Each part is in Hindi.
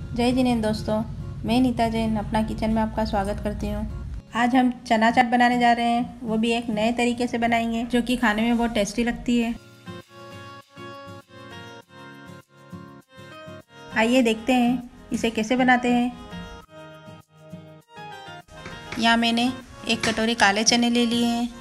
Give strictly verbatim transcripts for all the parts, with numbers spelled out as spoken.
जय जिनेंद्र दोस्तों, मैं नीता जैन अपना किचन में आपका स्वागत करती हूँ। आज हम चना चाट बनाने जा रहे हैं, वो भी एक नए तरीके से बनाएंगे जो कि खाने में बहुत टेस्टी लगती है। आइए देखते हैं इसे कैसे बनाते हैं। यहाँ मैंने एक कटोरी काले चने ले लिए हैं।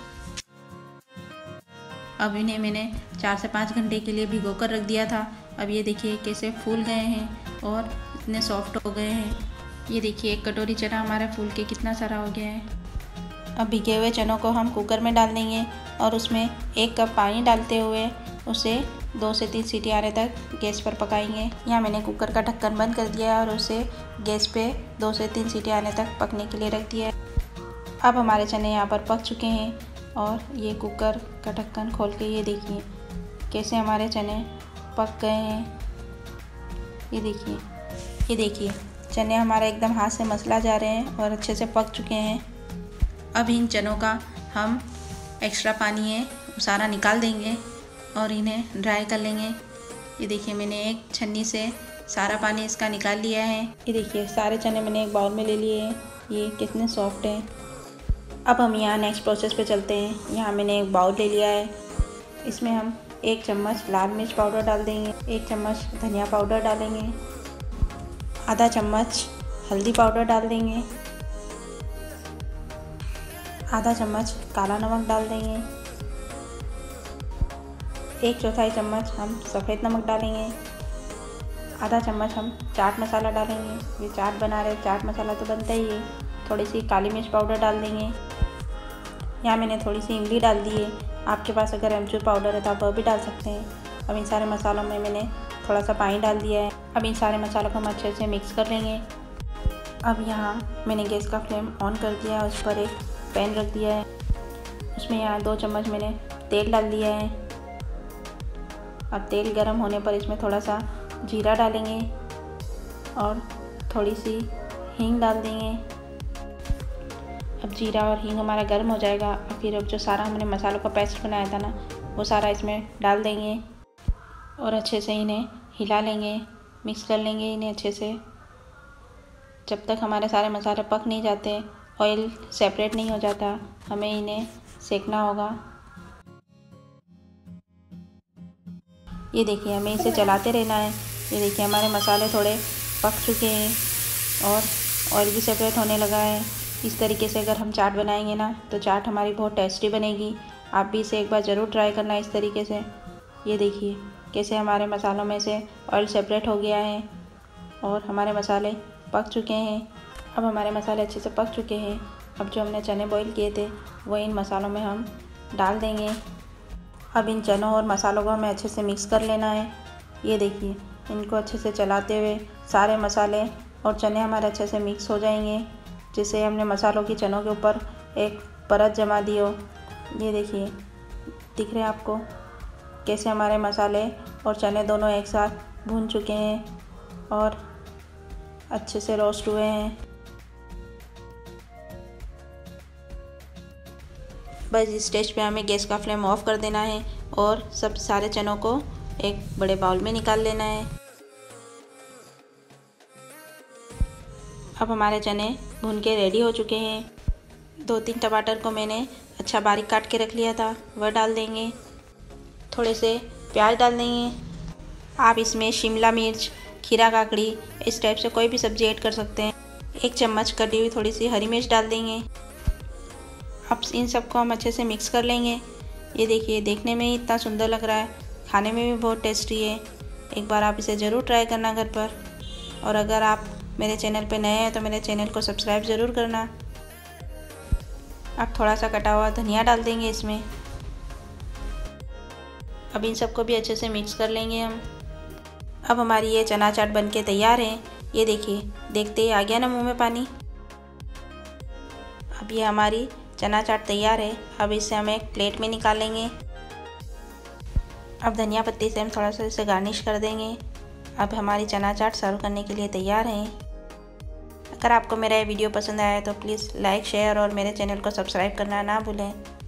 अब इन्हें मैंने चार से पाँच घंटे के लिए भिगो कर रख दिया था। अब ये देखिए कैसे फूल गए हैं और इतने सॉफ्ट हो गए हैं। ये देखिए एक कटोरी चना हमारा फूल के कितना सारा हो गया है। अब भिगे हुए चनों को हम कुकर में डाल देंगे और उसमें एक कप पानी डालते हुए उसे दो से तीन सीटी आने तक गैस पर पकाएंगे। यहाँ मैंने कुकर का ढक्कन बंद कर दिया है और उसे गैस पे दो से तीन सीटी आने तक पकने के लिए रख दिया है। अब हमारे चने यहाँ पर पक चुके हैं और ये कुकर का ढक्कन खोल के ये देखिए कैसे हमारे चने पक गए हैं। ये देखिए ये देखिए चने हमारे एकदम हाथ से मसला जा रहे हैं और अच्छे से पक चुके हैं। अब इन चनों का हम एक्स्ट्रा पानी है वो सारा निकाल देंगे और इन्हें ड्राई कर लेंगे। ये देखिए मैंने एक छन्नी से सारा पानी इसका निकाल लिया है। ये देखिए सारे चने मैंने एक बाउल में ले लिए हैं। ये कितने सॉफ्ट हैं। अब हम यहाँ नेक्स्ट प्रोसेस पे चलते हैं। यहाँ मैंने एक बाउल ले लिया है। इसमें हम एक चम्मच लाल मिर्च पाउडर डाल देंगे, एक चम्मच धनिया पाउडर डालेंगे, आधा चम्मच हल्दी पाउडर डाल देंगे, आधा चम्मच काला नमक डाल देंगे, एक चौथाई चम्मच हम सफ़ेद नमक डालेंगे, आधा चम्मच हम चाट मसाला डालेंगे। ये चाट बना रहे चाट मसाला तो बनता ही है। थोड़ी सी काली मिर्च पाउडर डाल देंगे। यहाँ मैंने थोड़ी सी इमली डाल दी है। आपके पास अगर अमचूर पाउडर है तो आप वह भी डाल सकते हैं। अब इन सारे मसालों में मैंने थोड़ा सा पानी डाल दिया है। अब इन सारे मसालों को हम अच्छे से मिक्स कर लेंगे। अब यहाँ मैंने गैस का फ्लेम ऑन कर दिया है, उस पर एक पैन रख दिया है। उसमें यहाँ दो चम्मच मैंने तेल डाल दिया है। अब तेल गर्म होने पर इसमें थोड़ा सा जीरा डालेंगे और थोड़ी सी हींग डाल देंगे। अब जीरा और हींग हमारा गर्म हो जाएगा। और फिर अब जो सारा हमने मसालों का पेस्ट बनाया था ना वो सारा इसमें डाल देंगे और अच्छे से इन्हें हिला लेंगे, मिक्स कर लेंगे इन्हें अच्छे से जब तक हमारे सारे मसाले पक नहीं जाते, ऑयल सेपरेट नहीं हो जाता। हमें इन्हें सेकना होगा। ये देखिए हमें इसे चलाते रहना है। ये देखिए हमारे मसाले थोड़े पक चुके हैं और ऑयल भी सेपरेट होने लगा है। इस तरीके से अगर हम चाट बनाएंगे ना तो चाट हमारी बहुत टेस्टी बनेगी। आप भी इसे एक बार ज़रूर ट्राई करना इस तरीके से। ये देखिए कैसे हमारे मसालों में से ऑयल सेपरेट हो गया है और हमारे मसाले पक चुके हैं। अब हमारे मसाले अच्छे से पक चुके हैं। अब जो हमने चने बॉईल किए थे वो इन मसालों में हम डाल देंगे। अब इन चनों और मसालों को हमें अच्छे से मिक्स कर लेना है। ये देखिए इनको अच्छे से चलाते हुए सारे मसाले और चने हमारे अच्छे से मिक्स हो जाएंगे, जिससे हमने मसालों की चनों के ऊपर एक परत जमा दी हो। ये देखिए दिख रहे हैं आपको कैसे हमारे मसाले और चने दोनों एक साथ भून चुके हैं और अच्छे से रोस्ट हुए हैं। बस इस स्टेज पे हमें गैस का फ्लेम ऑफ कर देना है और सब सारे चनों को एक बड़े बाउल में निकाल लेना है। अब हमारे चने भून के रेडी हो चुके हैं। दो तीन टमाटर को मैंने अच्छा बारीक काट के रख लिया था, वह डाल देंगे। थोड़े से प्याज डाल देंगे। आप इसमें शिमला मिर्च, खीरा काकड़ी इस टाइप से कोई भी सब्ज़ी ऐड कर सकते हैं। एक चम्मच कटी हुई थोड़ी सी हरी मिर्च डाल देंगे। अब इन सबको हम अच्छे से मिक्स कर लेंगे। ये देखिए देखने में ही इतना सुंदर लग रहा है, खाने में भी बहुत टेस्टी है। एक बार आप इसे ज़रूर ट्राई करना घर पर। और अगर आप मेरे चैनल पे नए हैं तो मेरे चैनल को सब्सक्राइब ज़रूर करना। अब थोड़ा सा कटा हुआ धनिया डाल देंगे इसमें। अब इन सबको भी अच्छे से मिक्स कर लेंगे हम। अब हमारी ये चना चाट बनके तैयार है। ये देखिए देखते ही आ गया ना मुंह में पानी। अब ये हमारी चना चाट तैयार है। अब इसे हम एक प्लेट में निकाल लेंगे। अब धनिया पत्ती से हम थोड़ा सा इसे गार्निश कर देंगे। अब हमारी चना चाट सर्व करने के लिए तैयार है। अगर आपको मेरा ये वीडियो पसंद आया तो प्लीज़ लाइक शेयर और मेरे चैनल को सब्सक्राइब करना ना भूलें।